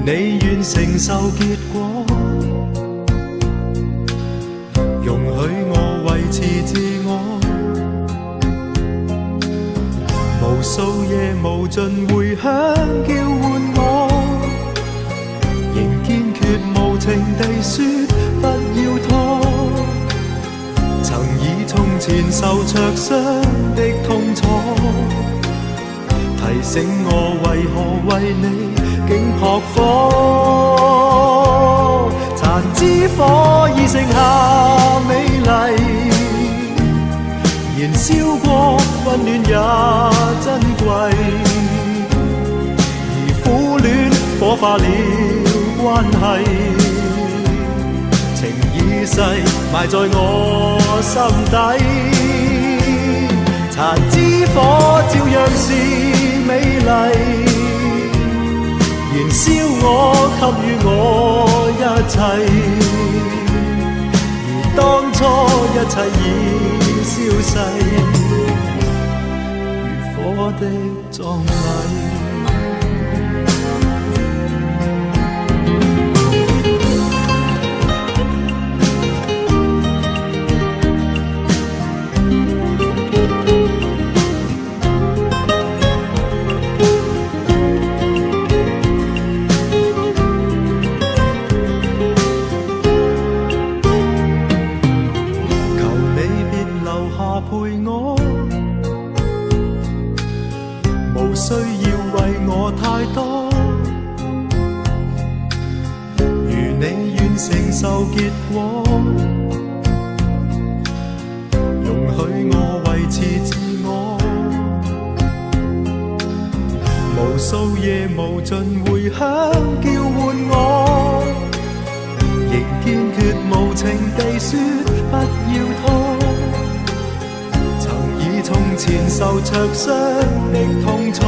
你願承受結果，容許我維持自我。無數夜無盡迴響叫喚我，仍堅決無情地說不要拖。曾以從前受灼傷的痛楚，提醒我為何為你竟撲火。殘枝火已剩下美麗，燃燒過溫暖也珍貴，而苦戀火化了關係，情已逝埋在我心底。殘枝火照樣是美麗，燃燒我給予我一切，而當初一切已消逝，如火的葬禮。需要為我太多，如你願承受結果，容許我維持自我。無數夜無盡迴響叫喚我，仍堅決無情地說不要拖。從前受灼傷的痛楚，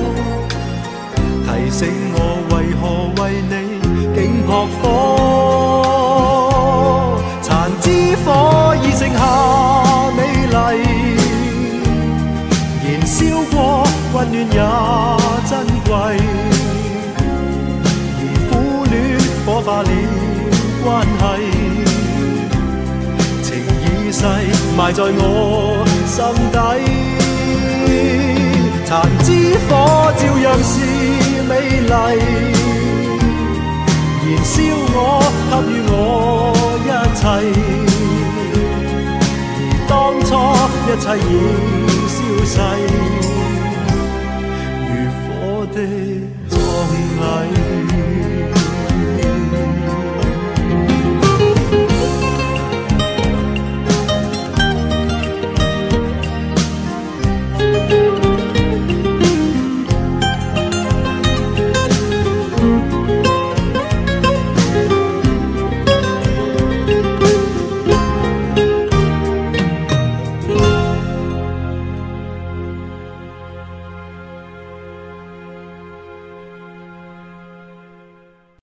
提醒我為何為你竟撲火。殘枝火已剩下美麗，燃燒過溫暖也珍貴，而苦戀火化了關係，情已逝埋在我心底。殘枝火照樣是美麗，燃燒我給予我一切，而當初一切已消逝，如火的葬禮。